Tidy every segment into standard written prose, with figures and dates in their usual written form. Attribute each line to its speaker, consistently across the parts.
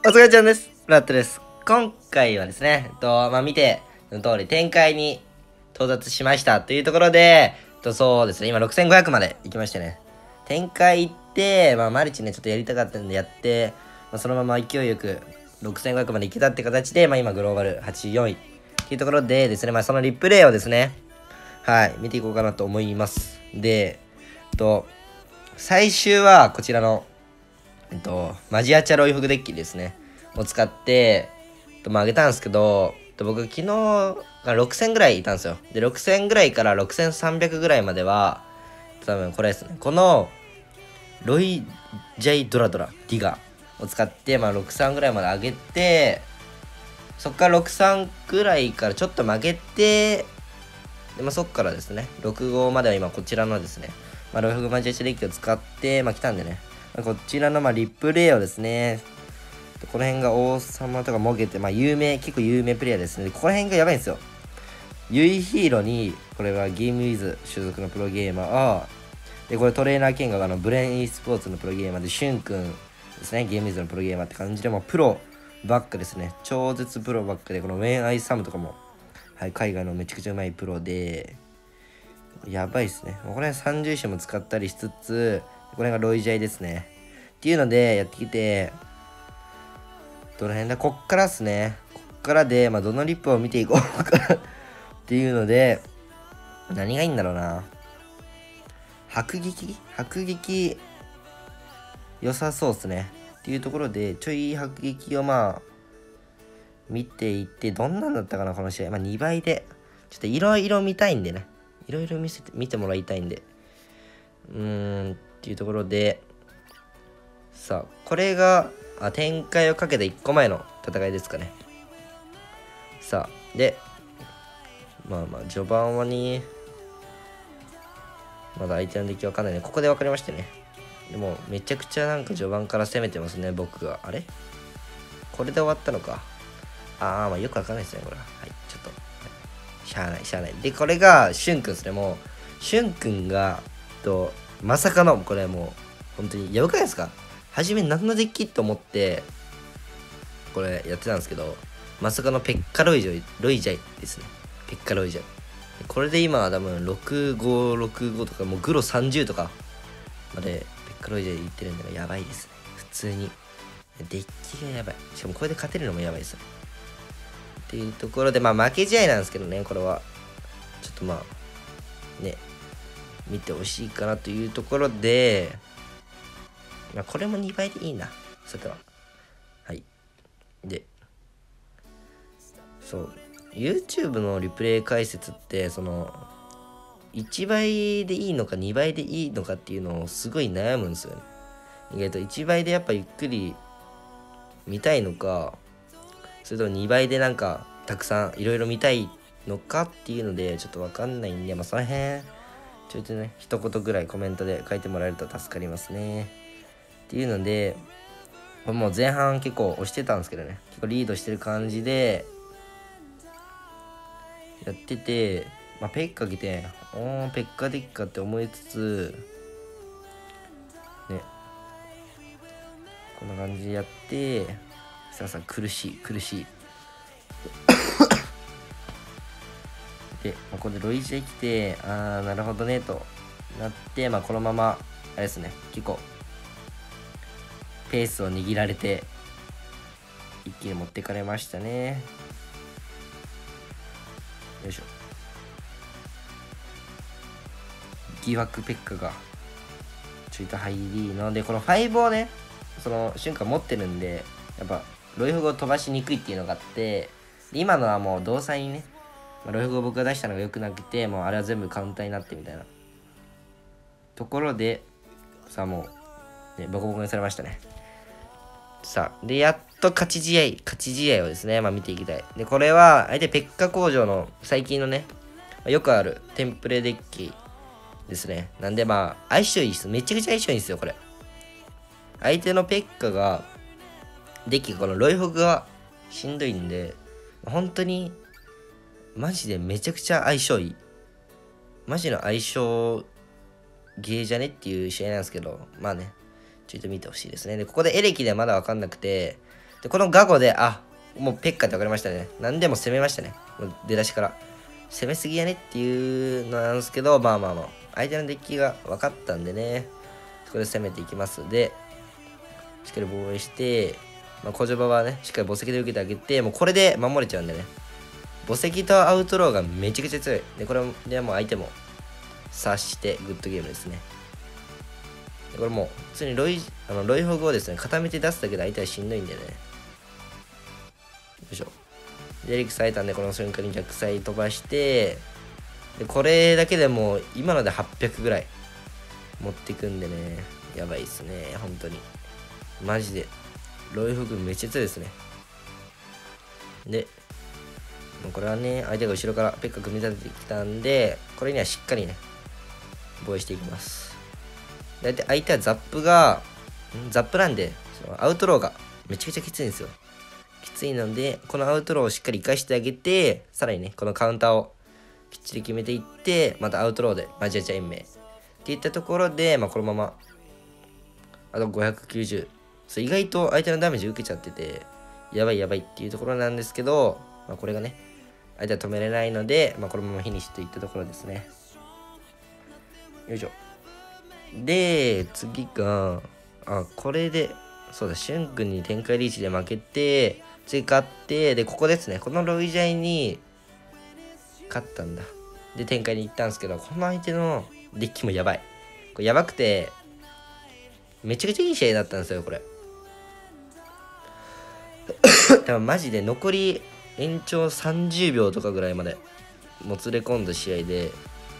Speaker 1: お疲れちゃんです。ラットです。今回はですね、見ての通り展開に到達しましたというところで、そうですね、今6500まで行きましてね。展開行って、マルチね、ちょっとやりたかったんでやって、そのまま勢いよく6500まで行けたって形で、今グローバル84位っていうところでですね、そのリプレイをですね、はい、見ていこうかなと思います。で、最終はこちらのマジアチャロイフグデッキですね。を使って、あげたんですけど、僕昨日が6000ぐらいいたんですよ。で、6000ぐらいから6300ぐらいまでは、多分これですね。この、ロイジャイドラドラ、ディガを使って、63ぐらいまで上げて、そっから63ぐらいからちょっと曲げて、で、そっからですね、65までは今こちらのですね、ロイフグマジアチャデッキを使って、来たんでね、こちらのリプレイをですね、この辺が王様とかもげて、結構有名プレイヤーですね。この辺がやばいんですよ。ユイヒーローに、これはゲームウィズ所属のプロゲーマー。で、これトレーナー兼がブレン e スポーツのプロゲーマーで、シュン君ですね。ゲームウィズのプロゲーマーって感じで、もうプロばっかですね。超絶プロばっかで、このウェン・アイ・サムとかも、はい、海外のめちゃくちゃうまいプロで、やばいですね。これ30種も使ったりしつつ、これがロイジャイですね。っていうので、やってきて、どの辺だ、こっからっすね。こっからで、どのリップを見ていこうかなっていうので、何がいいんだろうな。迫撃良さそうっすね。っていうところで、ちょい迫撃を見ていって、どんなんだったかな、この試合。2倍で。ちょっといろいろ見たいんでね。いろいろ見てもらいたいんで。っていうところで、さあ、これが、展開をかけた1個前の戦いですかね。さあ、で、序盤はね、まだ相手の出来わかんないね。ここで分かりましたね。でも、めちゃくちゃなんか序盤から攻めてますね、僕が。あれこれで終わったのか。よくわかんないですね、これは。はい、ちょっと。しゃあない。で、これが、しゅんくんですね。もう、しゅんくんが、まさかの、これもう、本当に、やばくないですか？初め何のデッキと思って、これやってたんですけど、まさかのペッカロイジャイですね。ペッカロイジャイ。これで今は多分6565とか、もうグロ30とかまでペッカロイジャイいってるんだがやばいですね。普通に。デッキがやばい。しかもこれで勝てるのもやばいですね。っていうところで、負け試合なんですけどね、これは。ちょっとね、見てほしいかなというところで、これも2倍でいいな。さては。はい。で、そう。YouTube のリプレイ解説って、1倍でいいのか2倍でいいのかっていうのをすごい悩むんですよね。意外と1倍でやっぱゆっくり見たいのか、それとも2倍でなんかたくさんいろいろ見たいのかっていうのでちょっとわかんないんで、その辺ちょっとね一言ぐらいコメントで書いてもらえると助かりますねっていうので、もう前半結構押してたんですけどね、結構リードしてる感じでやってて、ペッカ来てペッカデッカって思いつつね、こんな感じでやって、さ苦しいで、ここでロイジで来て、なるほどねとなって、このままあれですね、結構ペースを握られて一気に持ってかれましたね。よいしょ。疑惑ペッカがちょいと入りので、この5をね、その瞬間持ってるんで、やっぱロイフグを飛ばしにくいっていうのがあって、今のはもう動作にね、ロイフグを僕が出したのが良くなくて、もうあれは全部カウンターになってみたいなところで、さあもう、ボコボコにされましたね。さあ、で、やっと勝ち試合をですね、見ていきたい。で、これは、相手ペッカ工場の最近のね、よくあるテンプレデッキですね。なんで相性いいです。めちゃくちゃ相性いいんですよ、これ。相手のペッカが、デッキ、このロイフグがしんどいんで、本当に、マジでめちゃくちゃ相性いい。マジの相性ゲーじゃねっていう試合なんですけど、ちょっと見てほしいですね。で、ここでエレキでまだわかんなくて、 で、このガゴで、もうペッカって分かりましたね。何でも攻めましたね。もう出だしから。攻めすぎやねっていうのなんですけど、相手のデッキが分かったんでね、そこで攻めていきます。で、しっかり防衛して、小ジョバはね、しっかり墓石で受けてあげて、もうこれで守れちゃうんでね。墓石とアウトローがめちゃくちゃ強い。で、これでもう相手も察してグッドゲームですね。でこれもう普通にロイホグをですね、固めて出すだけで相手はしんどいんでね。よいしょ。で、エリックス入ったんで、この瞬間に逆サイ飛ばして、で、これだけでもう今ので800ぐらい持っていくんでね、やばいっすね、本当に。マジで。ロイホグめっちゃ強いですね。で、もうこれはね、相手が後ろからペッカ組み立ててきたんで、これにはしっかりね、防衛していきます。だいたい相手はザップなんで、アウトローがめちゃくちゃきついんですよ。きついので、このアウトローをしっかり生かしてあげて、さらにね、このカウンターをきっちり決めていって、またアウトローでマジアチャ延命っていったところで、このまま、あと590。意外と相手のダメージ受けちゃってて、やばいっていうところなんですけど、これがね、相手は止めれないので、このままフィニッシュといったところですね。よいしょ。で、次が、これで、そうだ、シュン君に展開リーチで負けて、次勝って、で、ここですね。このロイジャイに、勝ったんだ。で、展開に行ったんですけど、この相手のデッキもやばい。これやばくて、めちゃくちゃいい試合だったんですよ、これ。多分マジで残り延長30秒とかぐらいまでもつれ込んだ試合で、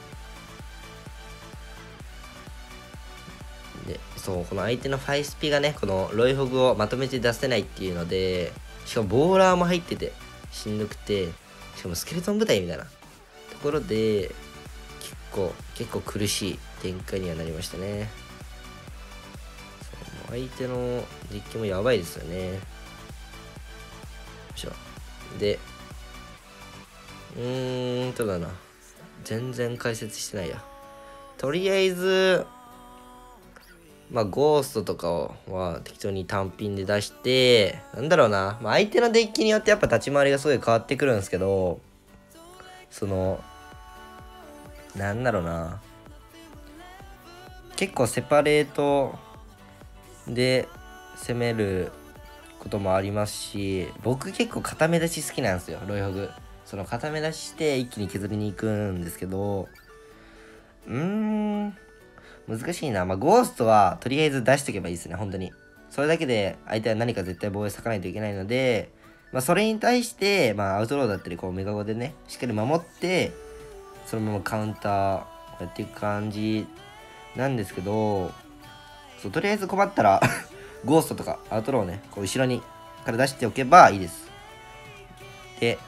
Speaker 1: そう、この相手のファイスピがね、このロイホグをまとめて出せないっていうので、しかもボーラーも入っててしんどくて、しかもスケルトン部隊みたいなところで結構苦しい展開にはなりましたね。相手のデッキもやばいですよね。よいしょ。で、だな。全然解説してないや。とりあえず、ゴーストとかは適当に単品で出して、なんだろうな。相手のデッキによってやっぱ立ち回りがすごい変わってくるんですけど、なんだろうな。結構セパレートで攻めることもありますし、僕結構固め出し好きなんですよ、ロイホグ。固め出しして一気に削りに行くんですけど、難しいな。ゴーストはとりあえず出しておけばいいですね、本当に。それだけで相手は何か絶対防衛咲かないといけないので、それに対して、アウトローだったり、メガゴでね、しっかり守って、そのままカウンターやっていく感じなんですけど、とりあえず困ったら、ゴーストとかアウトローをね、後ろにから出しておけばいいです。で、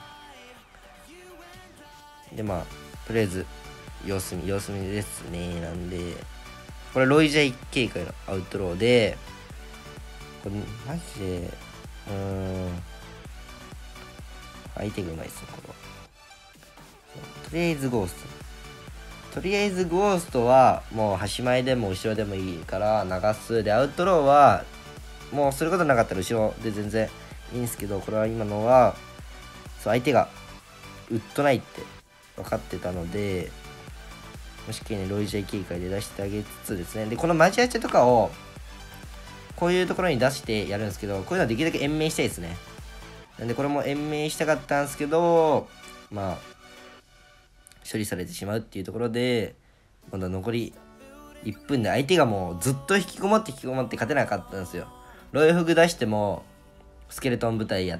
Speaker 1: とりあえず、様子見ですね。なんで、これロイジャイ警戒のアウトローで、これマジで、相手がうまいっすね、これは。とりあえずゴーストは、もう端前でも後ろでもいいから流す。で、アウトローは、もうすることなかったら後ろで全然いいんですけど、これは今のは、相手がウッドないって分かってたので、しっかりね、ロイジャイ警戒で出してあげつつですね。で、このマジアチャとかを、こういうところに出してやるんですけど、こういうのはできるだけ延命したいですね。なんで、これも延命したかったんですけど、処理されてしまうっていうところで、まだ残り1分で相手がもうずっと引きこもって勝てなかったんですよ。ロイフグ出しても、スケルトン部隊やって、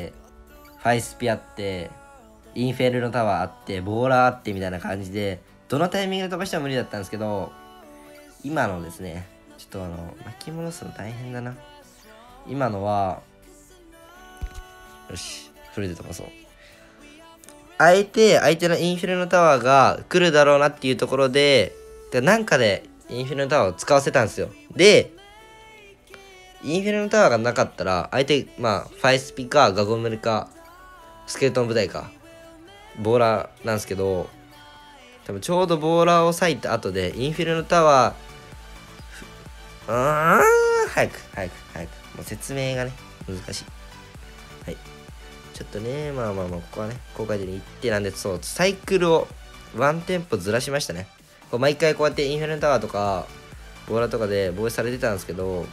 Speaker 1: ファイスピあって、インフェルノタワーあって、ボーラーあってみたいな感じで、どのタイミングで飛ばしても無理だったんですけど、今のですね、ちょっと巻き戻すの大変だな。今のは、よし、フルで飛ばそう。相手のインフィルノタワーが来るだろうなっていうところで、なんかでインフィルノタワーを使わせたんですよ。で、インフィルノタワーがなかったら、相手、ファイスピか、ガゴムルか、スケルトン部隊か、ボーラーなんですけど、多分ちょうどボーラーを割いた後で、インフィルノタワー、早く。もう説明がね、 難しい。はい。ちょっとね、まあ、ここはね、公開で1手なんで、そう、サイクルをワンテンポずらしましたね。こう毎回こうやってインフェルノタワーとか、ボーラーとかで防衛されてたんですけど、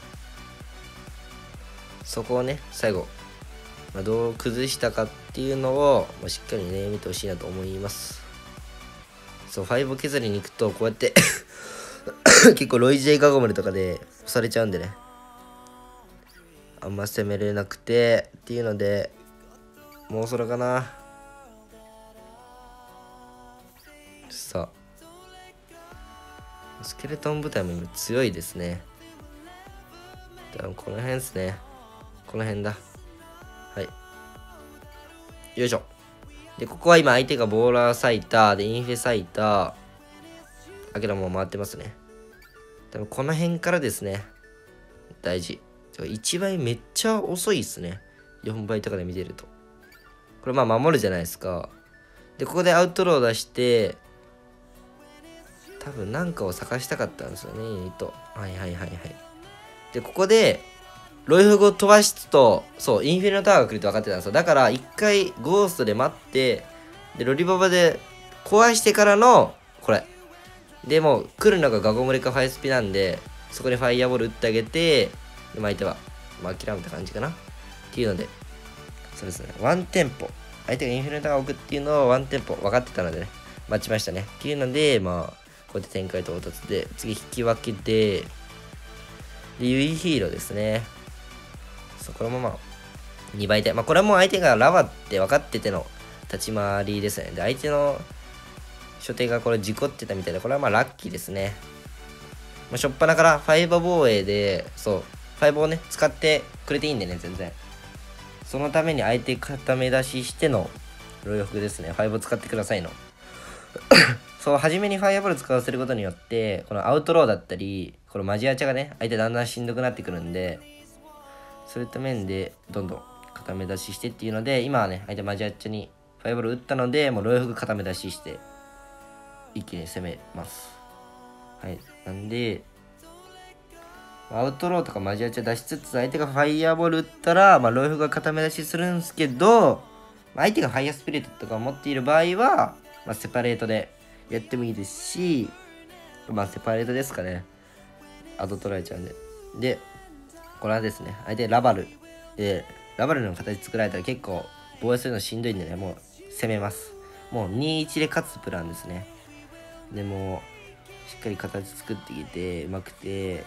Speaker 1: そこをね、最後、どう崩したかっていうのを、しっかりね、見てほしいなと思います。そう、5を削りに行くと、こうやって結構ロイ・ジェイ・ガゴムルとかで押されちゃうんでね。あんま攻めれなくて、っていうので、もうそれかな。さあ。スケルトン部隊も今強いですね。多分この辺ですね。この辺だ。はい。よいしょ。で、ここは今相手がボーラーサイターでインフェサイター。アキラも回ってますね。多分この辺からですね。大事。1倍めっちゃ遅いっすね。4倍とかで見てると。これまあ守るじゃないですか。で、ここでアウトロー出して、多分なんかを探したかったんですよね、ユニット。はい。で、ここで、ロイフグを飛ばすと、そう、インフェルノタワーが来ると分かってたんですよ。だから、一回ゴーストで待って、で、ロリババで壊してからの、これ。でも、来るのがガゴムレかファイスピなんで、そこにファイヤーボール打ってあげて、で、相手は、諦めた感じかな。っていうので、そうですね、ワンテンポ。相手がインフェルノタワーを置くっていうのをワンテンポ分かってたのでね、待ちましたね。っていうので、こうやって展開到達で、次引き分けで、で、ユイヒーローですね。これも2倍で。これはもう相手がラバって分かってての立ち回りですね。で、相手の初手がこれ事故ってたみたいで、これはラッキーですね。初っ端からファイバー防衛で、そう、ファイバーをね、使ってくれていいんでね、全然。そのために相手固め出ししてのロイフですね。ファイバー使ってくださいの。そう、初めにファイアボール使わせることによって、このアウトローだったり、このマジアチャがね、相手だんだんしんどくなってくるんで、そういった面でどんどん固め出ししてっていうので、今はね、相手マジアチャにファイアボール打ったので、もうロイフグ固め出しして、一気に攻めます。はい。なんで、アウトローとかマジアチャ出しつつ、相手がファイアボール打ったら、ロイフグが固め出しするんですけど、相手がファイアスピリットとかを持っている場合は、セパレートでやってもいいですし、セパレートですかね。アド取られちゃうんで。で、これはですね、相手ラバル。で、ラバルの形作られたら結構防衛するのしんどいんでね、もう攻めます。もう2-1で勝つプランですね。でも、しっかり形作ってきて、うまくて、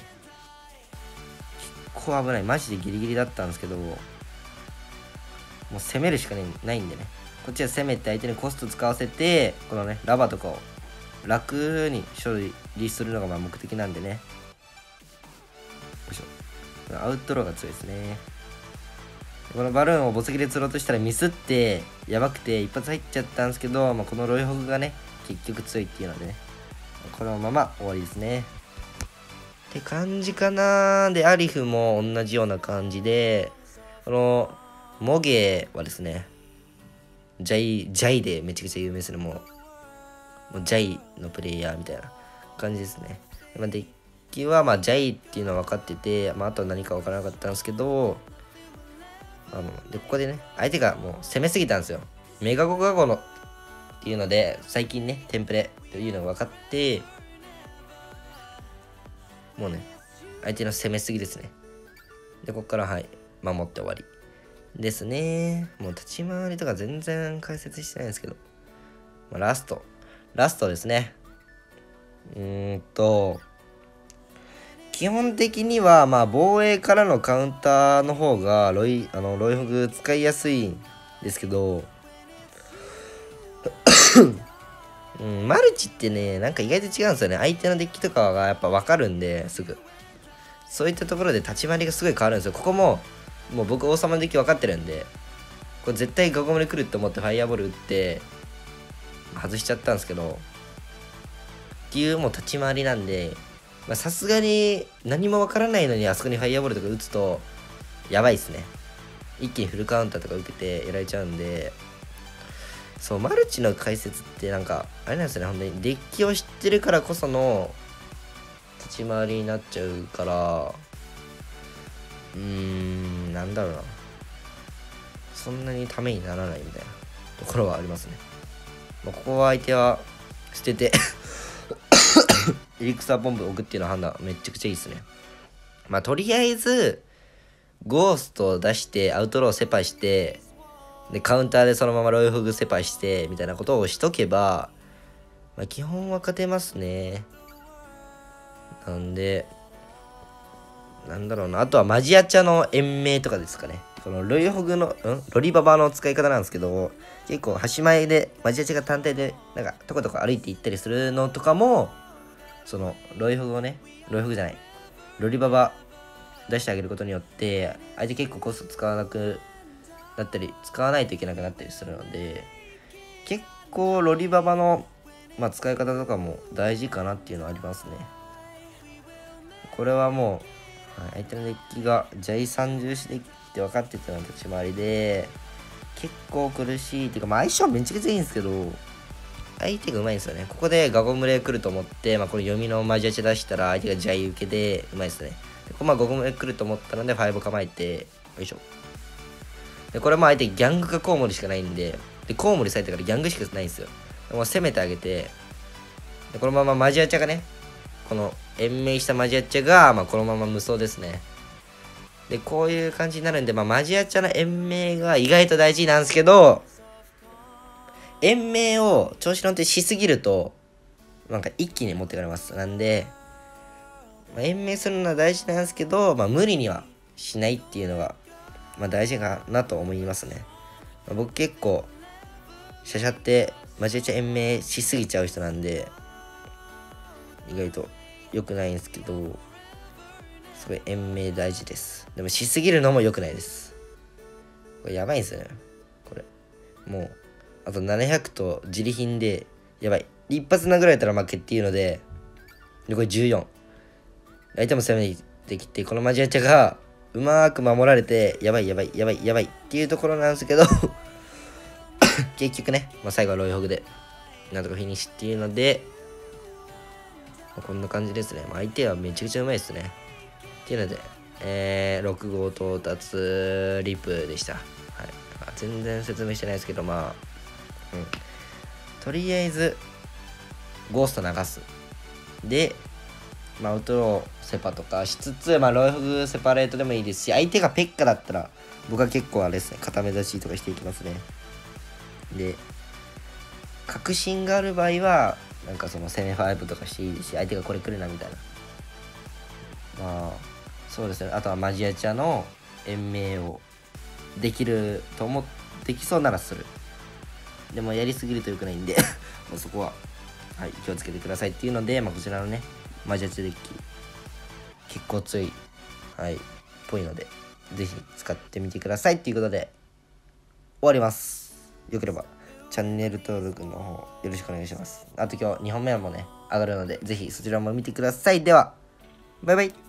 Speaker 1: 結構危ない。マジでギリギリだったんですけど、もう攻めるしかないんでね。こっちは攻めて相手にコスト使わせて、このね、ラバとかを楽に処理するのが目的なんでね。よいしょ。アウトローが強いですね。このバルーンを墓石で釣ろうとしたらミスってやばくて一発入っちゃったんですけど、このロイホグがね、結局強いっていうのでね、このまま終わりですね。って感じかな。で、アリフも同じような感じで、このモゲはですね、ジャイでめちゃくちゃ有名ですね。もうジャイのプレイヤーみたいな感じですね。デッキはジャイっていうのは分かってて、あとは何か分からなかったんですけど、で、ここでね、相手がもう攻めすぎたんですよ。メガゴガゴのっていうので、最近ね、テンプレというのが分かって、もうね、相手の攻めすぎですね。で、ここから守って終わり。ですね。もう立ち回りとか全然解説してないんですけど。ラストですね。基本的には防衛からのカウンターの方がロイフグ使いやすいんですけど、マルチってね、なんか意外と違うんですよね。相手のデッキとかがやっぱ分かるんで、すぐ。そういったところで立ち回りがすごい変わるんですよ。ここもう僕王様のデッキ分かってるんで、これ絶対ガゴムで来るって思ってファイアボール打って外しちゃったんですけど、っていうもう立ち回りなんで、さすがに何も分からないのにあそこにファイアボールとか打つとやばいっすね。一気にフルカウンターとか受けてやられちゃうんで、そう、マルチの解説ってなんかあれなんですよね。本当にデッキを知ってるからこその立ち回りになっちゃうから、なんだろうな。 そんなにためにならないみたいなところはありますね。ここは相手は捨ててエリクサーボンブ置くっていうの判断めちゃくちゃいいですね。とりあえずゴーストを出してアウトローセパして、でカウンターでそのままロイフグセパしてみたいなことをしとけば、基本は勝てますね。なんでなんだろうな、あとはマジアチャの延命とかですかね。このロイホグのロリババの使い方なんですけど、結構端前でマジアチャが単体でなんかとことか歩いていったりするのとかも、そのロイホグをね、ロイホグじゃないロリババ出してあげることによって相手結構コスト使わなくなったり使わないといけなくなったりするので、結構ロリババの、使い方とかも大事かなっていうのはありますね。これはもう相手のデッキがジャイ三重視デッキって分かってたの立ち回りで結構苦しいっていうか、相性めちゃくちゃいいんですけど相手がうまいんですよね。ここでガゴムレ来ると思って、これ読みのマジアチ出したら相手がジャイ受けでうまいですね。でここガゴムレ来ると思ったので5構えて、よいしょ。でこれも相手ギャングかコウモリしかないんで、コウモリされてからギャングしかないんですよ。もう攻めてあげて、でこのままマジアチャがね、この延命したマジアチャが、このまま無双ですね。でこういう感じになるんで、マジアチャの延命が意外と大事なんですけど、延命を調子乗ってしすぎるとなんか一気に持ってかれます。なんで、延命するのは大事なんですけど、無理にはしないっていうのが、大事かなと思いますね。僕結構シャシャってマジアチャ延命しすぎちゃう人なんで意外と良くないんですけど、すごい延命大事です。でもしすぎるのも良くないです。これやばいんですよね。これもうあと700と自利品でやばい。一発殴られたら負けっていうので、これ14。相手も攻めてきて、このマジアチャがうまく守られて、やばいっていうところなんですけど結局ね、最後はロイホグでなんとかフィニッシュっていうので、こんな感じですね。相手はめちゃくちゃうまいですね。っていうので、6号到達リプでした。はい、全然説明してないですけど、とりあえずゴースト流すで、アウトローセパとかしつつ、ロイフグセパレートでもいいですし、相手がペッカだったら僕は結構あれですね、固め出しとかしていきますね。で確信がある場合はなんかその攻め5とかしていいですし、相手がこれ来るなみたいな、そうですね。あとはマジアチャの延命をできると思ってきそうならする。でもやりすぎると良くないんでもうそこは、気をつけてくださいっていうので、こちらのねマジアチャデッキ結構強いぽいので、ぜひ使ってみてくださいっていうことで終わります。よければチャンネル登録の方よろしくお願いします。あと今日2本目もね上がるので、ぜひそちらも見てください。ではバイバイ。